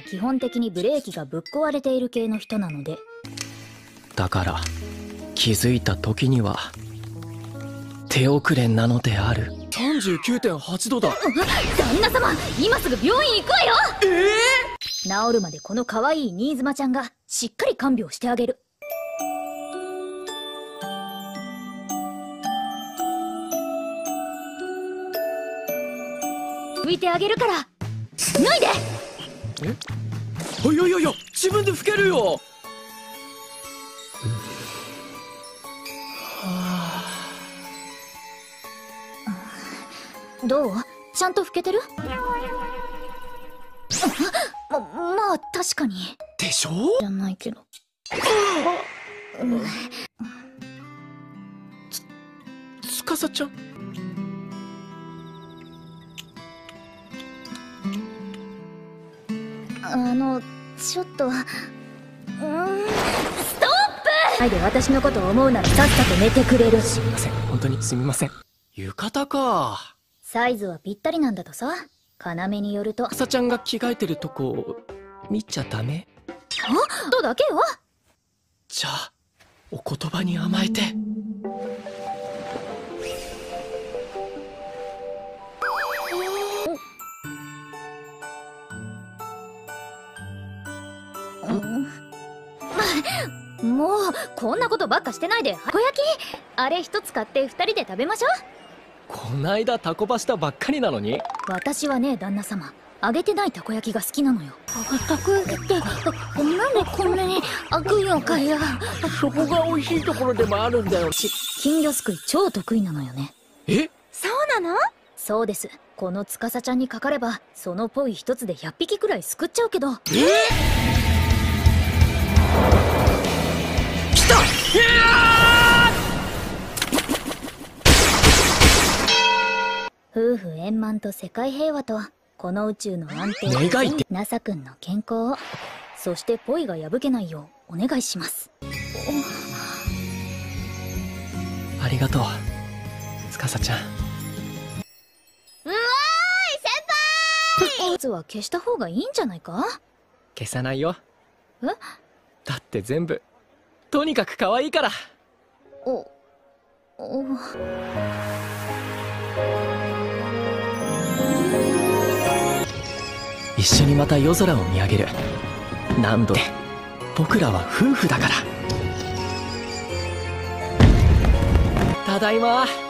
基本的にブレーキがぶっ壊れている系の人なので。 だから気づいた時には手遅れなのである。39.8 度だ。 旦那様、今すぐ病院行くわよ。治るまでこの可愛い新妻ちゃんがしっかり看病してあげる。拭いてあげるから。脱いで。 いやいやいや、自分で拭けるよ。 どう？ちゃんと拭けてる？まあ確かに。 でしょ？ じゃないけど。 つかさちゃん。 ちょっと、ストップ！はいで、私のことを思うならさっさと寝てくれる。 すみません、本当にすみません。浴衣か。 サイズはぴったりなんだとさ。要によると。 さちゃんが着替えてるとこ見ちゃダメ？ とだけよ。 じゃあお言葉に甘えて。 もうこんなことばっかしてないで。たこ焼きあれ一つ買って2人で食べましょう。 こないだタコパしたばっかりなのに。 私はね、旦那様、揚げてないたこ焼きが好きなのよ。たこ焼きってなんでこんなに熱いのかや。 そこが美味しいところでもあるんだよ。 金魚すくい超得意なのよね。 え、そうなの？ そうです。この司ちゃんにかかればそのポイ一つで100匹くらいすくっちゃうけど。夫婦円満と世界平和とこの宇宙の安定と願いって。 ナサ君の健康を、そしてポイが破けないようお願いします。 ありがとうつかさちゃん。 うおーい先輩。 やつは消した方がいいんじゃないか？ 消さないよ。 え？ だって全部とにかく可愛いから。一緒にまた夜空を見上げる。何度で僕らは夫婦だから。ただいま。